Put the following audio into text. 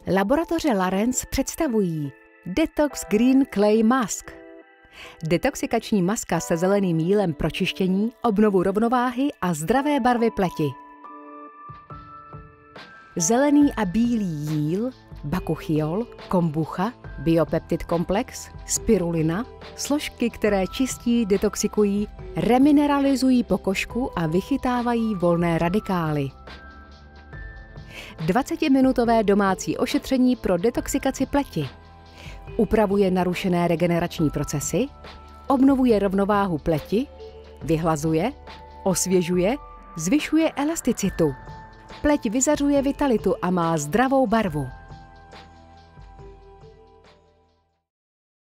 Laboratoře Larens představují Detox Green Clay Mask. Detoxikační maska se zeleným jílem pro čištění, obnovu rovnováhy a zdravé barvy pleti. Zelený a bílý jíl, bakuchiol, kombucha, biopeptid komplex, spirulina, složky, které čistí, detoxikují, remineralizují pokožku a vychytávají volné radikály. 20-minutové domácí ošetření pro detoxikaci pleti. Upravuje narušené regenerační procesy, obnovuje rovnováhu pleti, vyhlazuje, osvěžuje, zvyšuje elasticitu. Pleť vyzařuje vitalitu a má zdravou barvu.